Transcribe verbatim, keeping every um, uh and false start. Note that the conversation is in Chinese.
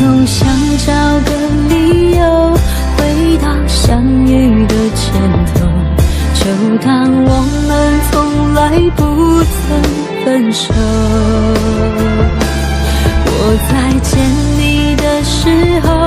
又想找个理由回到相遇的前头，就当我们从来不曾分手。我在见你的时候